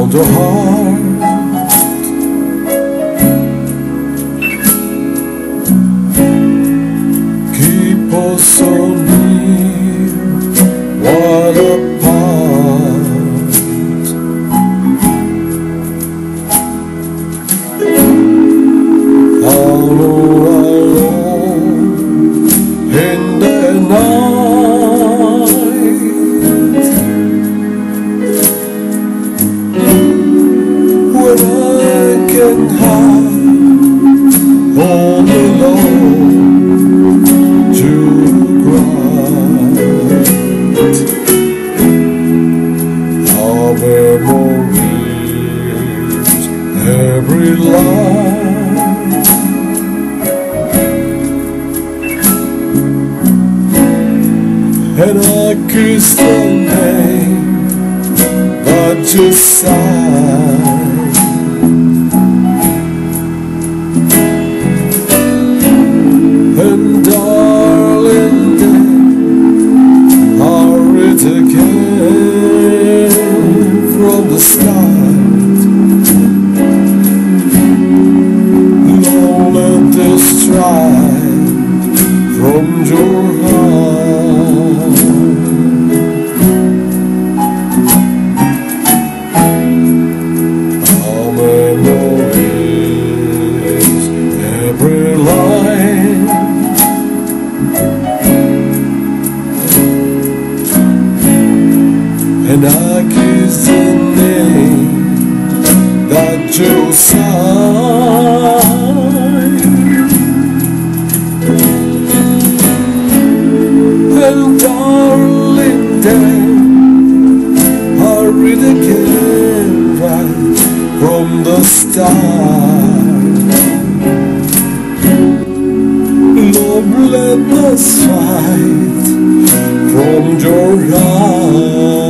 the heart. Keep us so near while apart. All alone in the night, when I can hide all alone to cry. Our memories, every line, and I kiss the name that you sighed. And darling, then I'll read again from the start. Don't let this stride from your heart. Our memories, every line, and I kiss the name that you signed. And darling, then I'll read again right from the start. Love, let us fight from your heart.